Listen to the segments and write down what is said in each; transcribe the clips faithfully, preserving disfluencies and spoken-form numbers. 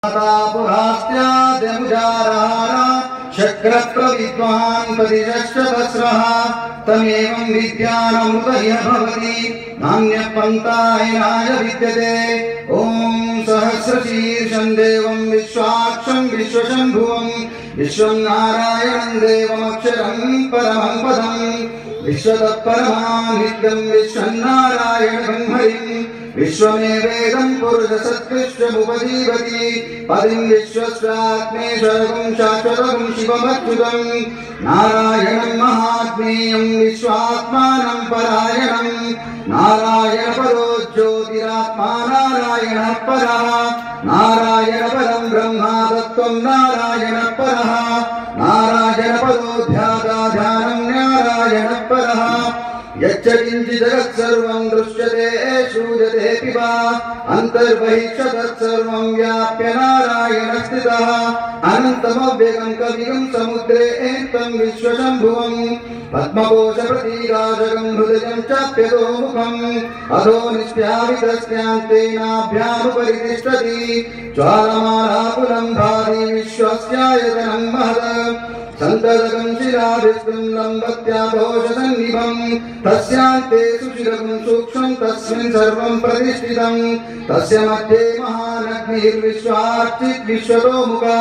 शक्रप्रविद्वान् प्रतिशश्चतस्रः तमेवं विद्यानमृतय भवति नान्यपन्थायनाय विद्यते। ॐ सहस्रशीर्षं देवं विश्वाक्षं विश्वशम्भुवं विश्वं नारायणं देवमक्षरं परमं पदं विश्वतत्परमानित्यं विश्वन्नारायणं हरिं विश्वमेवेदं पुरुषसत्कृष्टमुपजीवति पदिं विश्वस्यात्मेश्वरं शाश्वतं शिवमच्युतं नारायणं महात्मेयं विश्वात्मानं परायणं नारायणपरो ज्योतिरात्मा नारायणः परः नारायणपरं ब्रह्मा तत्त्वं नारायणः परः नारायणपरो ध्याता ध्यानं नारायणः परः यच्च किञ्चित् जगत्सर्वं दृश्यते श्रूयते पिबा अन्तर्बहिष्यत् सर्वं व्याप्य नारायणः स्थितः अनन्तमव्ययं कविगं समुद्रे तं विश्वशम्भुवं पद्मकोशप्रतीकाशकं हृदयं चाप्यतोमुखम् अधो निष्प्यावितस्यान्तेनाभ्यामुपरि तिष्ठति ज्वालमालाकुलं भाति विश्वस्यायतनं महत् संतरकं शिलाभिस्तं लम्बत्याघोषसन्निभं तस्यान्ते सुशिरकं सूक्ष्मं तस्मिन् सर्वं प्रतिष्ठितं तस्य मध्ये महानग्निर्विश्वार्चित् विश्वतोमुखा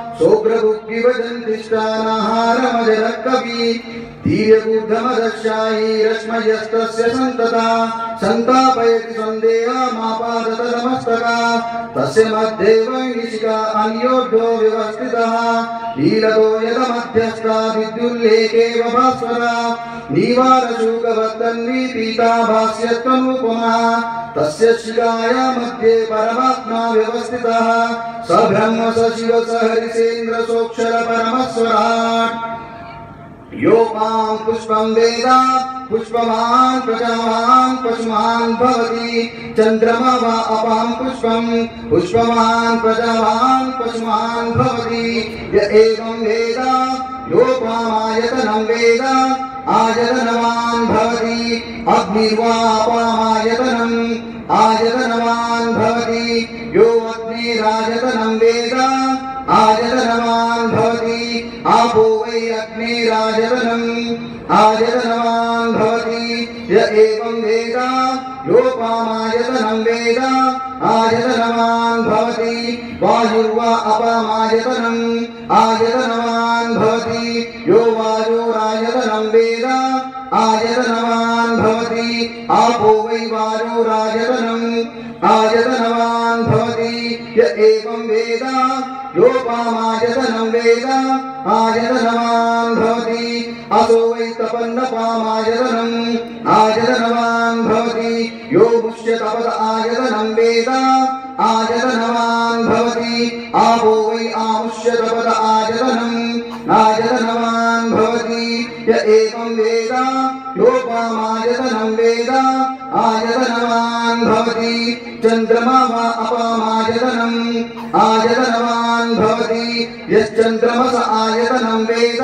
सोग्रभुग्गिवजन्तिष्ठानाहारमजरः कवि धीर्यबुद्धमदशायी रश्मयस्तस्य सन्तता सन्तापयति सन्देहमापादतमस्तका तस्य मध्ये वैनिशिका अन्योढ्यो व्यवस्थितः लीलतो यदमध्यस्था विद्युल्लेखेव भास्वरा नीवारशूकवत्तन्वी पीता भास्यत्वनुपमा तस्य शिलाया मध्ये परमात्मा व्यवस्थितः स ब्रह्म स शिव स हरिसेन्द्र सोऽक्षर परमस्वराट् योपां पुष्पं वेद पुष्पवान् प्रजावान् पशुमान् भवति चन्द्रमा वा अपां पुष्पं पुष्पवान् प्रजावान् पशुमान् भवति य एवं वेद योपामायतनं वेद आयतनवान् भवति अग्निर्वा अपामायतनम् आयतनवान् भवति यो अग्निरायतनं वेद आयतनवान् भवति आपो वै अग्निरायतनम् आयतनवान् भवति य एवं वेद योपामायतनं वेद आयतनवान् भवति वायुर्वा अपामायतनम् आयतनवान् भवति यो वायुरायतनं वेद आयतनवान् भवति आपो वै वायुरायतनम् आयतनवान् भवति य एवं वेद योपामायतनं वेद आयतनवान् भवति असो वै तपन्नपामायतनम् आयतनवान् भवति यो मुष्यतपद आयतनं वेद आयतनवान् भवति आपो वै आमुष्यतपद आयतनम् आयतनवान् भवति य एवं वेद योपामायतनं वेद आयतनवान् भवति चन्द्रमा वा अपामायतनम् आयतनवान् भवति यश्चन्द्रमस आयतनं वेद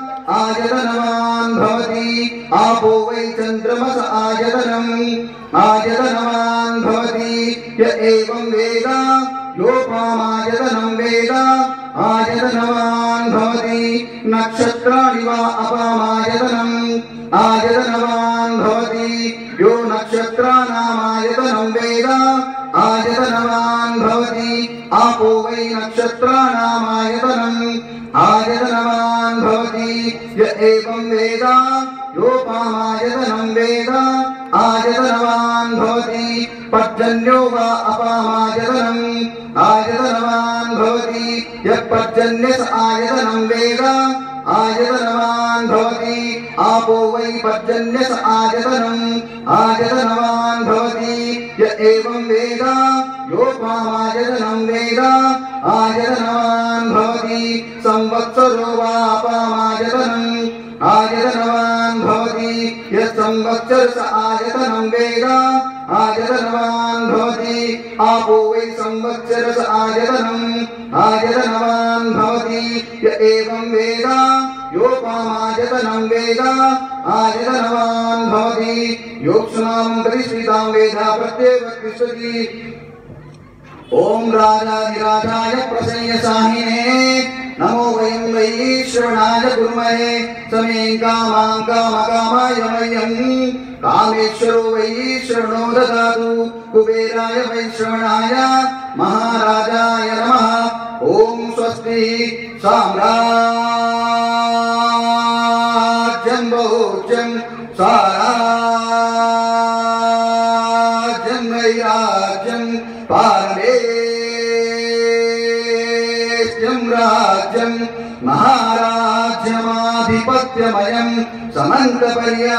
आयतनवान् भवति आपो वै चन्द्रमस आयतनम् आयतनवान् भवति य एवं वेद योपामायतनं वेद आयतनवान् भवति नक्षत्राणि वा अपामायतनम् आयतनवान् भवति यो नक्षत्राणामायतनं वेद आयतनवान् भवति आपो वै नक्षत्राणामायतनम् आयतनवान् भवति य एवं वेद योपामायतनं वेद आयतनवान् भवति पर्जन्यो वा अपामायतनम् आयतनवान् भवति यः पर्जन्यस आयतनं वेद आयतनवान् भवति आपो वै पर्जन्यस आयतनम् आयतनवान् भवति य एवं वेद योपामायतनं वेद आयतनवान् भवति संवत्सरो वा अपामायतनम् आयतनवान् भवति यः संवत्सरस आयतनं वेद आयतनवान् भवति आपो वै संवत्सरस आयतनम् आयतनवान् भवति य एवं वेद योपामायतनं वेद आयतनवान् भवति योक्ष्णां प्रतिष्ठितां वेद प्रत्येव तिष्ठति ओम राजाधिराजाय प्रसन्नसाहिने नमो वयं वै श्रवणाय गुरुमहे समें कामां कामकामाय मह्यं कामेश्वरो वै श्रवणो ददातु कुबेराय वै श्रवणाय महाराजाय नमः। ओम स्वस्ति साम्राज्यं भोज्यं साराज्यं वैराज्यं पारमेष्ठ्यं राज्यं महाराज्यमाधिपत्यमयं समन्तपर्या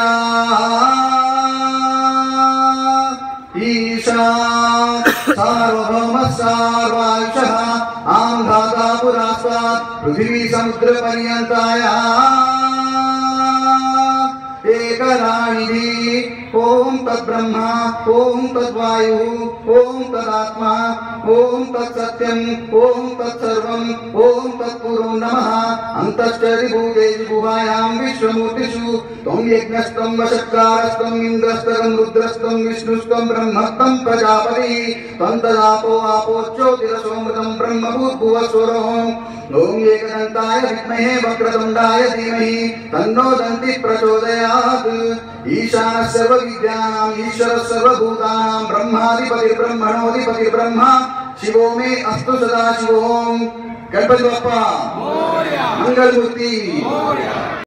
ईशा सार्वभौमः सार्वायुषः आंधाता पुरास्तात् पृथिवी समुद्र पर्यन्ताया एकराणिधि। ओम तद्ब्रह्मा ओम तद्वायु ओम तदात्मा ओम तत्सत्यम ओम तत्सर्वम ओम तत्पुरो नमः। अंतश्चरि भूतेषु गुहायां विश्वमूर्तिषु त्वं यज्ञस्त्वं वषट्कारस्त्वं इन्द्रस्त्वं रुद्रस्त्वं विष्णुस्त्वं ब्रह्मस्त्वं प्रजापतिः त्वं तदापो आपोच्योतिरसोमृतं ब्रह्मभूर्भुवस्वरोम्। ओम एकदन्ताय विद्महे वक्रतुण्डाय धीमहि तन्नो दन्तिः प्रचोदयात्। ईशानः सर्वविद्यानां ईश्वरः सर्वभूतानां ब्रह्माधिपतिर्ब्रह्मणोऽधिपतिर्ब्रह्मा शिवो मे अस्तु सदा शिवोम। गणपति बप्पा मोरया, मंगलमूर्ति मोरया।